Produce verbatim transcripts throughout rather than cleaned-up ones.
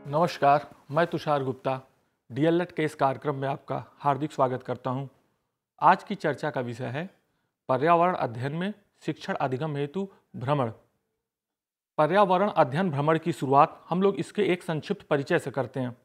नमस्कार, मैं तुषार गुप्ता डीएलएड के इस कार्यक्रम में आपका हार्दिक स्वागत करता हूं। आज की चर्चा का विषय है पर्यावरण अध्ययन में शिक्षण अधिगम हेतु भ्रमण। पर्यावरण अध्ययन भ्रमण की शुरुआत हम लोग इसके एक संक्षिप्त परिचय से करते हैं।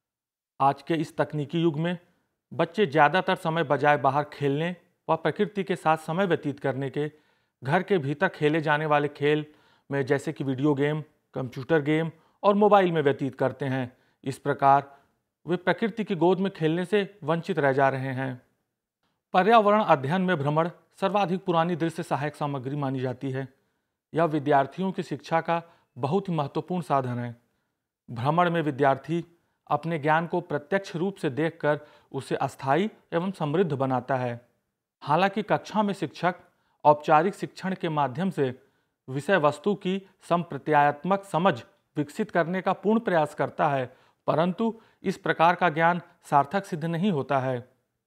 आज के इस तकनीकी युग में बच्चे ज़्यादातर समय बजाय बाहर खेलने व प्रकृति के साथ समय व्यतीत करने के घर के भीतर खेले जाने वाले खेल में जैसे कि वीडियो गेम, कंप्यूटर गेम और मोबाइल में व्यतीत करते हैं। इस प्रकार वे प्रकृति की गोद में खेलने से वंचित रह जा रहे हैं। पर्यावरण अध्ययन में भ्रमण सर्वाधिक पुरानी दृश्य सहायक सामग्री मानी जाती है। यह विद्यार्थियों की शिक्षा का बहुत ही महत्वपूर्ण साधन है। भ्रमण में विद्यार्थी अपने ज्ञान को प्रत्यक्ष रूप से देखकर उसे अस्थायी एवं समृद्ध बनाता है। हालांकि कक्षा में शिक्षक औपचारिक शिक्षण के माध्यम से विषय वस्तु की संप्रत्यात्मक समझ विकसित करने का पूर्ण प्रयास करता है, परंतु इस प्रकार का ज्ञान सार्थक सिद्ध नहीं होता है।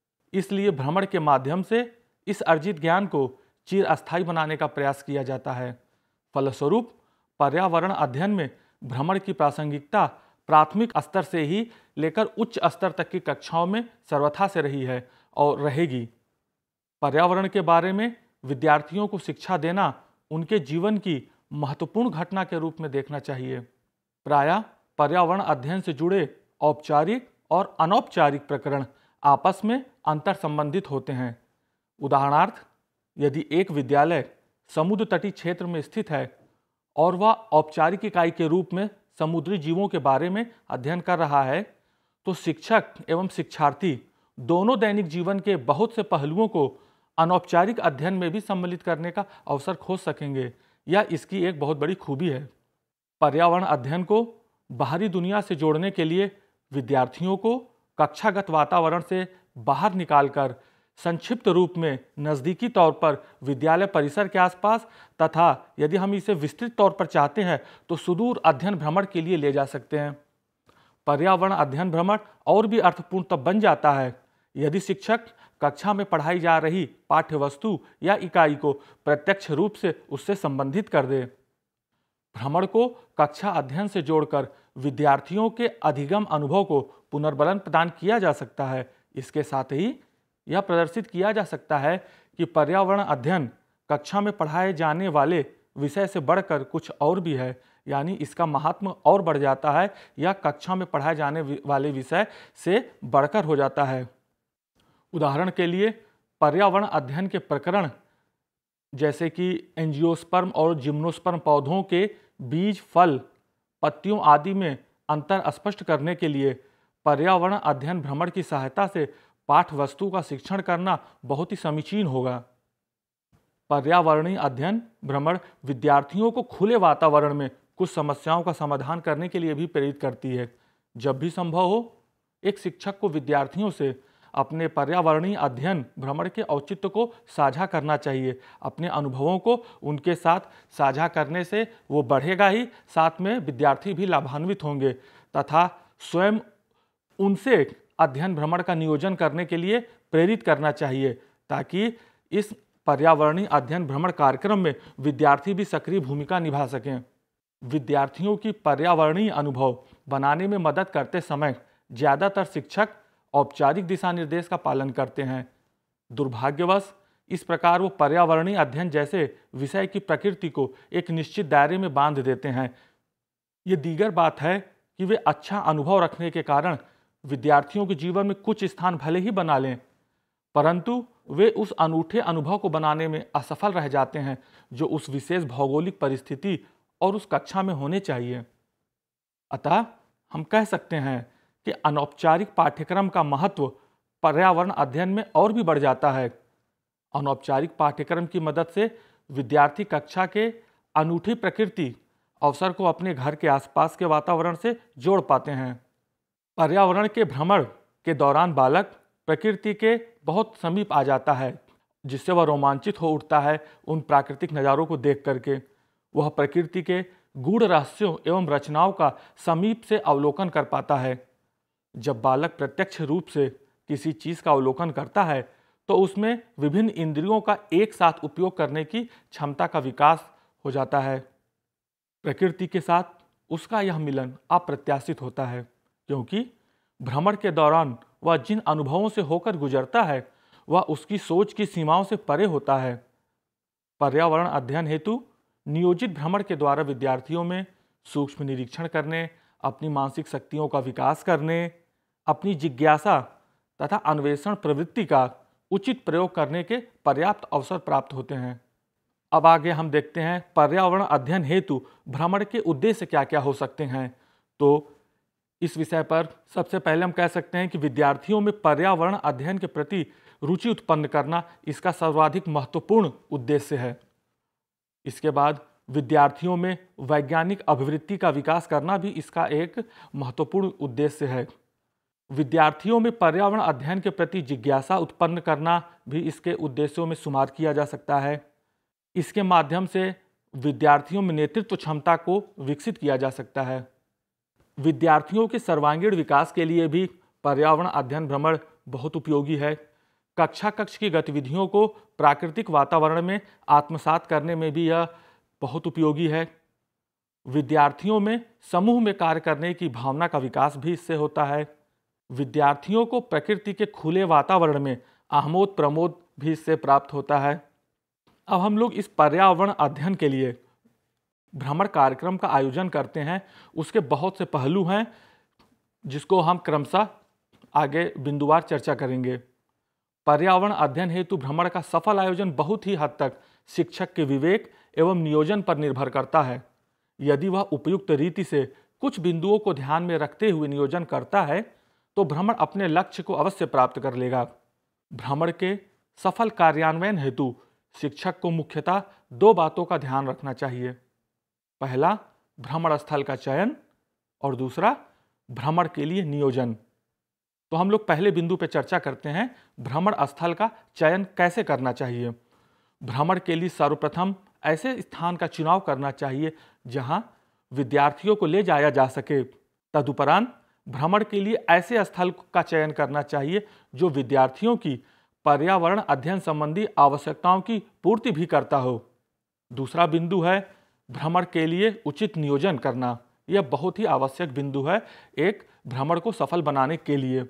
इसलिए भ्रमण के माध्यम से इस अर्जित ज्ञान को चिरस्थायी बनाने का प्रयास किया जाता है। फलस्वरूप पर्यावरण अध्ययन में भ्रमण की प्रासंगिकता प्राथमिक स्तर से ही लेकर उच्च स्तर तक की कक्षाओं में सर्वथा से रही है और रहेगी। पर्यावरण के बारे में विद्यार्थियों को शिक्षा देना उनके जीवन की महत्वपूर्ण घटना के रूप में देखना चाहिए। प्रायः पर्यावरण अध्ययन से जुड़े औपचारिक और अनौपचारिक प्रकरण आपस में अंतर संबंधित होते हैं। उदाहरणार्थ, यदि एक विद्यालय समुद्र तटीय क्षेत्र में स्थित है और वह औपचारिक इकाई के रूप में समुद्री जीवों के बारे में अध्ययन कर रहा है, तो शिक्षक एवं शिक्षार्थी दोनों दैनिक जीवन के बहुत से पहलुओं को अनौपचारिक अध्ययन में भी सम्मिलित करने का अवसर खोज सकेंगे। यह इसकी एक बहुत बड़ी खूबी है। पर्यावरण अध्ययन को बाहरी दुनिया से जोड़ने के लिए विद्यार्थियों को कक्षागत वातावरण से बाहर निकालकर संक्षिप्त रूप में नज़दीकी तौर पर विद्यालय परिसर के आसपास तथा यदि हम इसे विस्तृत तौर पर चाहते हैं तो सुदूर अध्ययन भ्रमण के लिए ले जा सकते हैं। पर्यावरण अध्ययन भ्रमण और भी अर्थपूर्ण तब बन जाता है यदि शिक्षक कक्षा में पढ़ाई जा रही पाठ्य वस्तु या इकाई को प्रत्यक्ष रूप से उससे संबंधित कर दे। भ्रमण को कक्षा अध्ययन से जोड़कर विद्यार्थियों के अधिगम अनुभव को पुनर्बलन प्रदान किया जा सकता है। इसके साथ ही यह प्रदर्शित किया जा सकता है कि पर्यावरण अध्ययन कक्षा में पढ़ाए जाने वाले विषय से बढ़कर कुछ और भी है, यानी इसका महात्म और बढ़ जाता है या कक्षा में पढ़ाए जाने वाले विषय से बढ़कर हो जाता है। उदाहरण के लिए पर्यावरण अध्ययन के प्रकरण जैसे कि एंजियोस्पर्म और जिम्नोस्पर्म पौधों के बीज, फल, पत्तियों आदि में अंतर स्पष्ट करने के लिए पर्यावरण अध्ययन भ्रमण की सहायता से पाठ वस्तु का शिक्षण करना बहुत ही समीचीन होगा। पर्यावरणीय अध्ययन भ्रमण विद्यार्थियों को खुले वातावरण में कुछ समस्याओं का समाधान करने के लिए भी प्रेरित करती है। जब भी संभव हो, एक शिक्षक को विद्यार्थियों से अपने पर्यावरणीय अध्ययन भ्रमण के औचित्य को साझा करना चाहिए। अपने अनुभवों को उनके साथ साझा करने से वो बढ़ेगा ही, साथ में विद्यार्थी भी लाभान्वित होंगे तथा स्वयं उनसे अध्ययन भ्रमण का नियोजन करने के लिए प्रेरित करना चाहिए ताकि इस पर्यावरणीय अध्ययन भ्रमण कार्यक्रम में विद्यार्थी भी सक्रिय भूमिका निभा सकें। विद्यार्थियों की पर्यावरणीय अनुभव बनाने में मदद करते समय ज़्यादातर शिक्षक औपचारिक दिशा निर्देश का पालन करते हैं। दुर्भाग्यवश इस प्रकार वो पर्यावरणीय अध्ययन जैसे विषय की प्रकृति को एक निश्चित दायरे में बांध देते हैं। ये दीगर बात है कि वे अच्छा अनुभव रखने के कारण विद्यार्थियों के जीवन में कुछ स्थान भले ही बना लें, परंतु वे उस अनूठे अनुभव को बनाने में असफल रह जाते हैं जो उस विशेष भौगोलिक परिस्थिति और उस कक्षा में होने चाहिए। अतः हम कह सकते हैं कि अनौपचारिक पाठ्यक्रम का महत्व पर्यावरण अध्ययन में और भी बढ़ जाता है। अनौपचारिक पाठ्यक्रम की मदद से विद्यार्थी कक्षा के अनूठी प्रकृति अवसर को अपने घर के आसपास के वातावरण से जोड़ पाते हैं। पर्यावरण के भ्रमण के दौरान बालक प्रकृति के बहुत समीप आ जाता है, जिससे वह रोमांचित हो उठता है उन प्राकृतिक नज़ारों को देख करके। वह प्रकृति के गूढ़ रहस्यों एवं रचनाओं का समीप से अवलोकन कर पाता है। जब बालक प्रत्यक्ष रूप से किसी चीज़ का अवलोकन करता है तो उसमें विभिन्न इंद्रियों का एक साथ उपयोग करने की क्षमता का विकास हो जाता है। प्रकृति के साथ उसका यह मिलन अप्रत्याशित होता है, क्योंकि भ्रमण के दौरान वह जिन अनुभवों से होकर गुजरता है वह उसकी सोच की सीमाओं से परे होता है। पर्यावरण अध्ययन हेतु नियोजित भ्रमण के द्वारा विद्यार्थियों में सूक्ष्म निरीक्षण करने, अपनी मानसिक शक्तियों का विकास करने, अपनी जिज्ञासा तथा अन्वेषण प्रवृत्ति का उचित प्रयोग करने के पर्याप्त अवसर प्राप्त होते हैं। अब आगे हम देखते हैं पर्यावरण अध्ययन हेतु भ्रमण के उद्देश्य क्या क्या हो सकते हैं। तो इस विषय पर सबसे पहले हम कह सकते हैं कि विद्यार्थियों में पर्यावरण अध्ययन के प्रति रुचि उत्पन्न करना इसका सर्वाधिक महत्वपूर्ण उद्देश्य है। इसके बाद विद्यार्थियों में वैज्ञानिक अभिवृत्ति का विकास करना भी इसका एक महत्वपूर्ण उद्देश्य है। विद्यार्थियों में पर्यावरण अध्ययन के प्रति जिज्ञासा उत्पन्न करना भी इसके उद्देश्यों में शुमार किया जा सकता है। इसके माध्यम से विद्यार्थियों में नेतृत्व क्षमता को विकसित किया जा सकता है। विद्यार्थियों के सर्वांगीण विकास के लिए भी पर्यावरण अध्ययन भ्रमण बहुत उपयोगी है। कक्षा कक्ष की गतिविधियों को प्राकृतिक वातावरण में आत्मसात करने में भी यह बहुत उपयोगी है। विद्यार्थियों में समूह में कार्य करने की भावना का विकास भी इससे होता है। विद्यार्थियों को प्रकृति के खुले वातावरण में आमोद प्रमोद भी इससे प्राप्त होता है। अब हम लोग इस पर्यावरण अध्ययन के लिए भ्रमण कार्यक्रम का आयोजन करते हैं, उसके बहुत से पहलू हैं जिसको हम क्रमशः आगे बिंदुवार चर्चा करेंगे। पर्यावरण अध्ययन हेतु भ्रमण का सफल आयोजन बहुत ही हद तक शिक्षक के विवेक एवं नियोजन पर निर्भर करता है। यदि वह उपयुक्त रीति से कुछ बिंदुओं को ध्यान में रखते हुए नियोजन करता है तो भ्रमण अपने लक्ष्य को अवश्य प्राप्त कर लेगा। भ्रमण के सफल कार्यान्वयन हेतु शिक्षक को मुख्यतः दो बातों का ध्यान रखना चाहिए। पहला, भ्रमण स्थल का चयन और दूसरा, भ्रमण के लिए नियोजन। तो हम लोग पहले बिंदु पर चर्चा करते हैं, भ्रमण स्थल का चयन कैसे करना चाहिए। भ्रमण के लिए सर्वप्रथम ऐसे स्थान का चुनाव करना चाहिए जहां विद्यार्थियों को ले जाया जा सके। तदुपरांत भ्रमण के लिए ऐसे स्थल का चयन करना चाहिए जो विद्यार्थियों की पर्यावरण अध्ययन संबंधी आवश्यकताओं की पूर्ति भी करता हो। दूसरा बिंदु है भ्रमण के लिए उचित नियोजन करना। यह बहुत ही आवश्यक बिंदु है एक भ्रमण को सफल बनाने के लिए।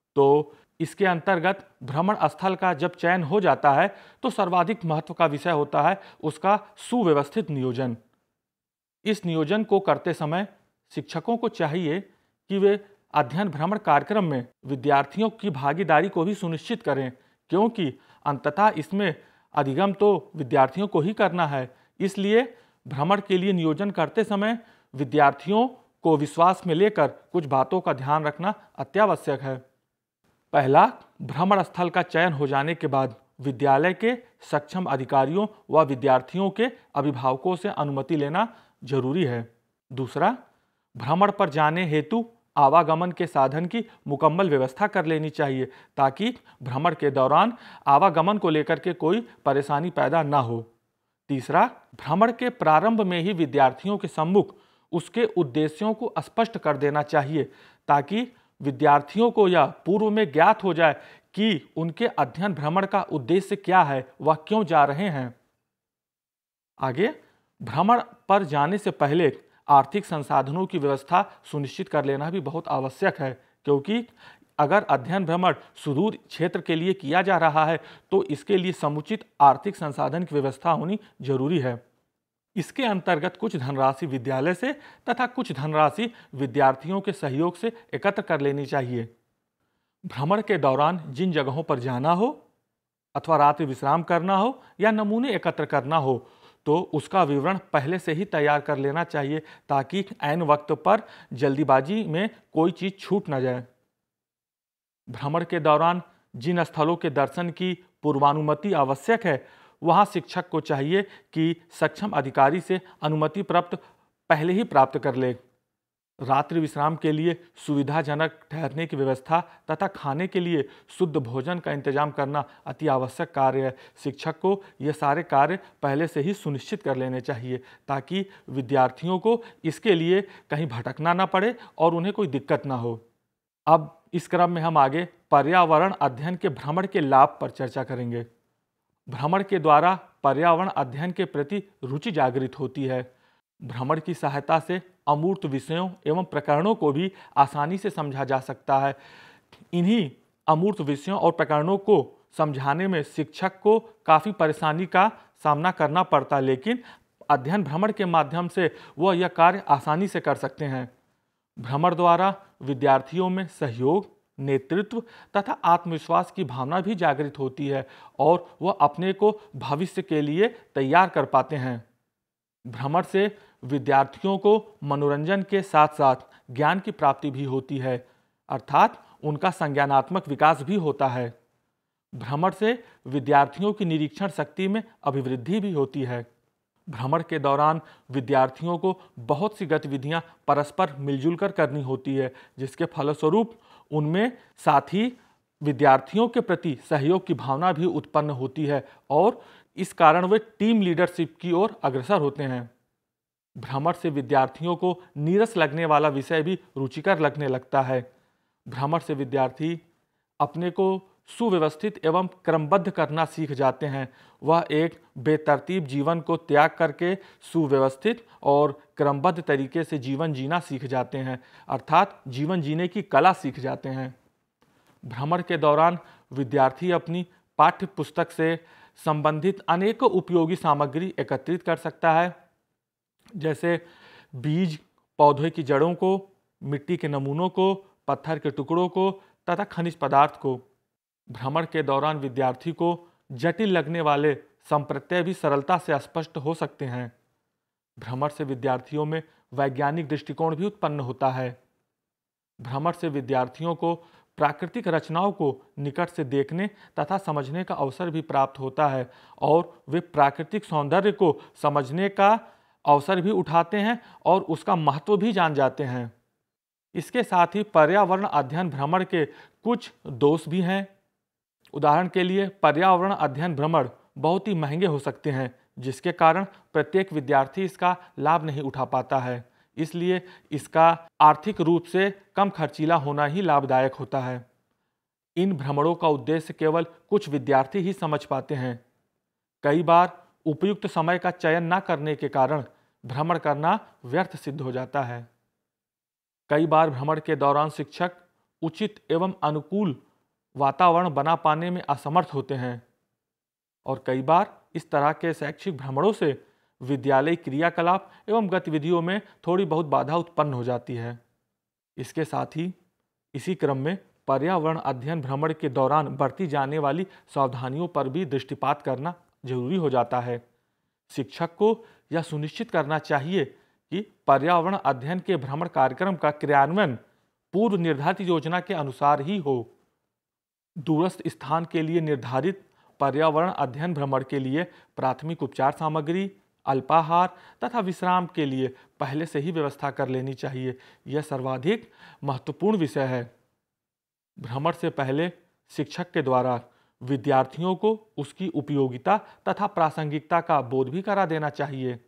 तो इसके अंतर्गत भ्रमण स्थल का जब चयन हो जाता है तो सर्वाधिक महत्व का विषय होता है उसका सुव्यवस्थित नियोजन। इस नियोजन को करते समय शिक्षकों को चाहिए कि वे अध्ययन भ्रमण कार्यक्रम में विद्यार्थियों की भागीदारी को भी सुनिश्चित करें, क्योंकि अंततः इसमें अधिगम तो विद्यार्थियों को ही करना है। इसलिए भ्रमण के लिए नियोजन करते समय विद्यार्थियों को विश्वास में लेकर कुछ बातों का ध्यान रखना अत्यावश्यक है। पहला, भ्रमण स्थल का चयन हो जाने के बाद विद्यालय के सक्षम अधिकारियों व विद्यार्थियों के अभिभावकों से अनुमति लेना जरूरी है। दूसरा, भ्रमण पर जाने हेतु आवागमन के साधन की मुकम्मल व्यवस्था कर लेनी चाहिए ताकि भ्रमण के दौरान आवागमन को लेकर के कोई परेशानी पैदा ना हो। तीसरा, भ्रमण के प्रारंभ में ही विद्यार्थियों के सम्मुख उसके उद्देश्यों को स्पष्ट कर देना चाहिए ताकि विद्यार्थियों को यह पूर्व में ज्ञात हो जाए कि उनके अध्ययन भ्रमण का उद्देश्य क्या है, वह क्यों जा रहे हैं। आगे, भ्रमण पर जाने से पहले आर्थिक संसाधनों की व्यवस्था सुनिश्चित कर लेना भी बहुत आवश्यक है, क्योंकि अगर अध्ययन भ्रमण सुदूर क्षेत्र के लिए किया जा रहा है तो इसके लिए समुचित आर्थिक संसाधन की व्यवस्था होनी जरूरी है। इसके अंतर्गत कुछ धनराशि विद्यालय से तथा कुछ धनराशि विद्यार्थियों के सहयोग से एकत्र कर लेनी चाहिए। भ्रमण के दौरान जिन जगहों पर जाना हो अथवा रात्रि विश्राम करना हो या नमूने एकत्र करना हो तो उसका विवरण पहले से ही तैयार कर लेना चाहिए ताकि ऐन वक्त पर जल्दीबाजी में कोई चीज छूट न जाए। भ्रमण के दौरान जिन स्थलों के दर्शन की पूर्वानुमति आवश्यक है वहां शिक्षक को चाहिए कि सक्षम अधिकारी से अनुमति प्राप्त पहले ही प्राप्त कर ले। रात्रि विश्राम के लिए सुविधाजनक ठहरने की व्यवस्था तथा खाने के लिए शुद्ध भोजन का इंतजाम करना अति आवश्यक कार्य है। शिक्षक को ये सारे कार्य पहले से ही सुनिश्चित कर लेने चाहिए ताकि विद्यार्थियों को इसके लिए कहीं भटकना ना पड़े और उन्हें कोई दिक्कत ना हो। अब इस क्रम में हम आगे पर्यावरण अध्ययन के भ्रमण के लाभ पर चर्चा करेंगे। भ्रमण के द्वारा पर्यावरण अध्ययन के प्रति रुचि जागृत होती है। भ्रमण की सहायता से अमूर्त विषयों एवं प्रकरणों को भी आसानी से समझा जा सकता है। इन्हीं अमूर्त विषयों और प्रकरणों को समझाने में शिक्षक को काफ़ी परेशानी का सामना करना पड़ता, लेकिन अध्ययन भ्रमण के माध्यम से वह यह कार्य आसानी से कर सकते हैं। भ्रमण द्वारा विद्यार्थियों में सहयोग, नेतृत्व तथा आत्मविश्वास की भावना भी जागृत होती है और वह अपने को भविष्य के लिए तैयार कर पाते हैं। भ्रमण से विद्यार्थियों को मनोरंजन के साथ साथ ज्ञान की प्राप्ति भी होती है, अर्थात उनका संज्ञानात्मक विकास भी होता है। भ्रमण से विद्यार्थियों की निरीक्षण शक्ति में अभिवृद्धि भी होती है। भ्रमण के दौरान विद्यार्थियों को बहुत सी गतिविधियां परस्पर मिलजुल कर करनी होती है, जिसके फलस्वरूप उनमें साथ ही विद्यार्थियों के प्रति सहयोग की भावना भी उत्पन्न होती है और इस कारण वे टीम लीडरशिप की ओर अग्रसर होते हैं। भ्रमण से विद्यार्थियों को नीरस लगने वाला विषय भी रुचिकर लगने लगता है। भ्रमण से विद्यार्थी अपने को सुव्यवस्थित एवं क्रमबद्ध करना सीख जाते हैं। वह एक बेतरतीब जीवन को त्याग करके सुव्यवस्थित और क्रमबद्ध तरीके से जीवन जीना सीख जाते हैं, अर्थात जीवन जीने की कला सीख जाते हैं। भ्रमण के दौरान विद्यार्थी अपनी पाठ्य पुस्तक से संबंधित अनेकों उपयोगी सामग्री एकत्रित कर सकता है, जैसे बीज, पौधे की जड़ों को, मिट्टी के नमूनों को, पत्थर के टुकड़ों को तथा खनिज पदार्थ को। भ्रमण के दौरान विद्यार्थी को जटिल लगने वाले संप्रत्यय भी सरलता से स्पष्ट हो सकते हैं। भ्रमण से विद्यार्थियों में वैज्ञानिक दृष्टिकोण भी उत्पन्न होता है। भ्रमण से विद्यार्थियों को प्राकृतिक रचनाओं को निकट से देखने तथा समझने का अवसर भी प्राप्त होता है और वे प्राकृतिक सौंदर्य को समझने का अवसर भी उठाते हैं और उसका महत्व भी जान जाते हैं। इसके साथ ही पर्यावरण अध्ययन भ्रमण के कुछ दोष भी हैं। उदाहरण के लिए पर्यावरण अध्ययन भ्रमण बहुत ही महंगे हो सकते हैं, जिसके कारण प्रत्येक विद्यार्थी इसका लाभ नहीं उठा पाता है। इसलिए इसका आर्थिक रूप से कम खर्चीला होना ही लाभदायक होता है। इन भ्रमणों का उद्देश्य केवल कुछ विद्यार्थी ही समझ पाते हैं। कई बार उपयुक्त समय का चयन न करने के कारण भ्रमण करना व्यर्थ सिद्ध हो जाता है। कई बार भ्रमण के दौरान शिक्षक उचित एवं अनुकूल वातावरण बना पाने में असमर्थ होते हैं और कई बार इस तरह के शैक्षिक भ्रमणों से विद्यालय क्रियाकलाप एवं गतिविधियों में थोड़ी बहुत बाधा उत्पन्न हो जाती है। इसके साथ ही इसी क्रम में पर्यावरण अध्ययन भ्रमण के दौरान बरती जाने वाली सावधानियों पर भी दृष्टिपात करना जरूरी हो जाता है। शिक्षक को यह सुनिश्चित करना चाहिए कि पर्यावरण अध्ययन के भ्रमण कार्यक्रम का क्रियान्वयन पूर्व निर्धारित योजना के अनुसार ही हो। दूरस्थ स्थान के लिए निर्धारित पर्यावरण अध्ययन भ्रमण के लिए प्राथमिक उपचार सामग्री, अल्पाहार तथा विश्राम के लिए पहले से ही व्यवस्था कर लेनी चाहिए। यह सर्वाधिक महत्वपूर्ण विषय है। भ्रमण से पहले शिक्षक के द्वारा विद्यार्थियों को उसकी उपयोगिता तथा प्रासंगिकता का बोध भी करा देना चाहिए।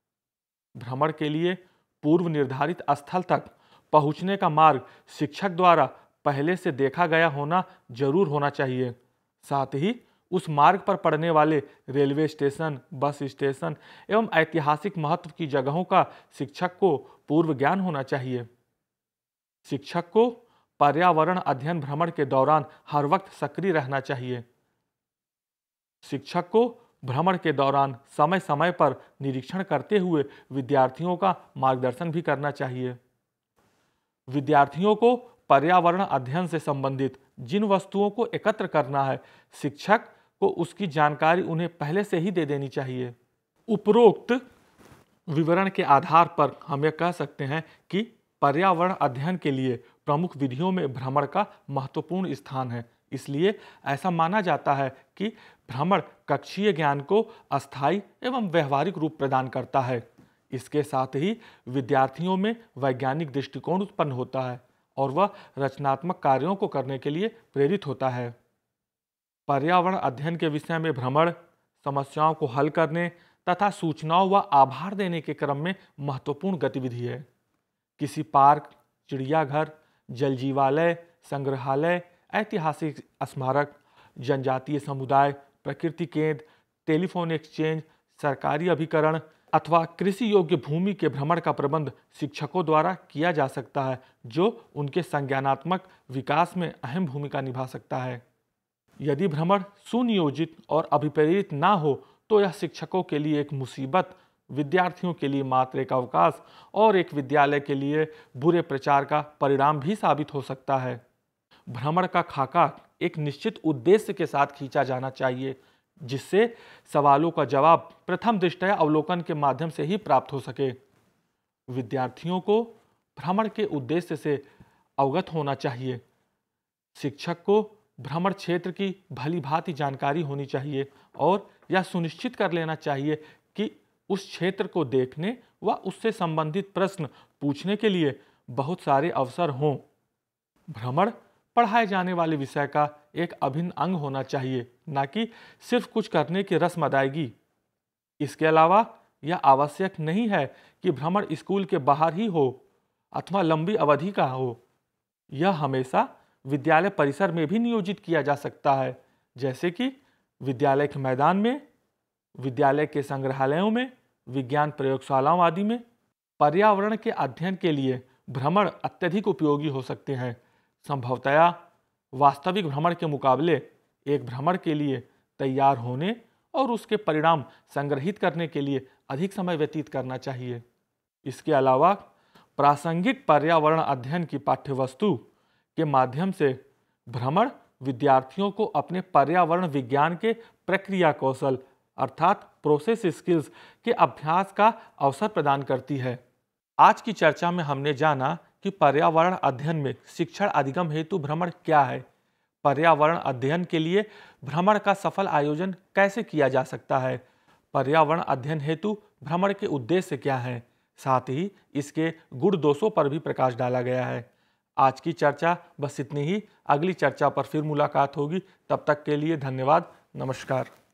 भ्रमण के लिए पूर्व निर्धारित स्थल तक पहुंचने का मार्ग शिक्षक द्वारा पहले से देखा गया होना जरूर होना चाहिए। साथ ही उस मार्ग पर पड़ने वाले रेलवे स्टेशन, बस स्टेशन एवं ऐतिहासिक महत्व की जगहों का शिक्षक को पूर्व ज्ञान होना चाहिए। शिक्षक को पर्यावरण अध्ययन भ्रमण के दौरान हर वक्त सक्रिय रहना चाहिए। शिक्षक को भ्रमण के दौरान समय समय पर निरीक्षण करते हुए विद्यार्थियों का मार्गदर्शन भी करना चाहिए। विद्यार्थियों को पर्यावरण अध्ययन से संबंधित जिन वस्तुओं को एकत्र करना है, शिक्षक को उसकी जानकारी उन्हें पहले से ही दे देनी चाहिए। उपरोक्त विवरण के आधार पर हम यह कह सकते हैं कि पर्यावरण अध्ययन के लिए प्रमुख विधियों में भ्रमण का महत्वपूर्ण स्थान है। इसलिए ऐसा माना जाता है कि भ्रमण कक्षीय ज्ञान को अस्थायी एवं व्यवहारिक रूप प्रदान करता है। इसके साथ ही विद्यार्थियों में वैज्ञानिक दृष्टिकोण उत्पन्न होता है और वह रचनात्मक कार्यों को करने के लिए प्रेरित होता है। पर्यावरण अध्ययन के विषय में भ्रमण समस्याओं को हल करने तथा सूचनाओं व आभार देने के क्रम में महत्वपूर्ण गतिविधि है। किसी पार्क, चिड़ियाघर, जलजीवालय, संग्रहालय, ऐतिहासिक स्मारक, जनजातीय समुदाय, प्रकृति केंद्र, टेलीफोन एक्सचेंज, सरकारी अभिकरण अथवा कृषि योग्य भूमि के भ्रमण का प्रबंध शिक्षकों द्वारा किया जा सकता है, जो उनके संज्ञानात्मक विकास में अहम भूमिका निभा सकता है। यदि भ्रमण सुनियोजित और अभिप्रेरित ना हो तो यह शिक्षकों के लिए एक मुसीबत, विद्यार्थियों के लिए मात्र एक अवकाश और एक विद्यालय के लिए बुरे प्रचार का परिणाम भी साबित हो सकता है। भ्रमण का खाका एक निश्चित उद्देश्य के साथ खींचा जाना चाहिए, जिससे सवालों का जवाब प्रथम दृष्टया अवलोकन के माध्यम से ही प्राप्त हो सके। विद्यार्थियों को भ्रमण के उद्देश्य से अवगत होना चाहिए। शिक्षक को भ्रमण क्षेत्र की भली भांति जानकारी होनी चाहिए और यह सुनिश्चित कर लेना चाहिए कि उस क्षेत्र को देखने व उससे संबंधित प्रश्न पूछने के लिए बहुत सारे अवसर हों। भ्रमण पढ़ाए जाने वाले विषय का एक अभिन्न अंग होना चाहिए, न कि सिर्फ कुछ करने की रस्म अदायगी। इसके अलावा यह आवश्यक नहीं है कि भ्रमण स्कूल के बाहर ही हो अथवा लंबी अवधि का हो। यह हमेशा विद्यालय परिसर में भी नियोजित किया जा सकता है, जैसे कि विद्यालय के मैदान में, विद्यालय के संग्रहालयों में, विज्ञान प्रयोगशालाओं आदि में। पर्यावरण के अध्ययन के लिए भ्रमण अत्यधिक उपयोगी हो सकते हैं। संभवतया वास्तविक भ्रमण के मुकाबले एक भ्रमण के लिए तैयार होने और उसके परिणाम संग्रहित करने के लिए अधिक समय व्यतीत करना चाहिए। इसके अलावा प्रासंगिक पर्यावरण अध्ययन की पाठ्यवस्तु के माध्यम से भ्रमण विद्यार्थियों को अपने पर्यावरण विज्ञान के प्रक्रिया कौशल अर्थात प्रोसेस स्किल्स के अभ्यास का अवसर प्रदान करती है। आज की चर्चा में हमने जाना कि पर्यावरण अध्ययन में शिक्षण अधिगम हेतु भ्रमण क्या है, पर्यावरण अध्ययन के लिए भ्रमण का सफल आयोजन कैसे किया जा सकता है, पर्यावरण अध्ययन हेतु भ्रमण के उद्देश्य क्या हैं, साथ ही इसके गुण दोषों पर भी प्रकाश डाला गया है। आज की चर्चा बस इतनी ही। अगली चर्चा पर फिर मुलाकात होगी। तब तक के लिए धन्यवाद। नमस्कार।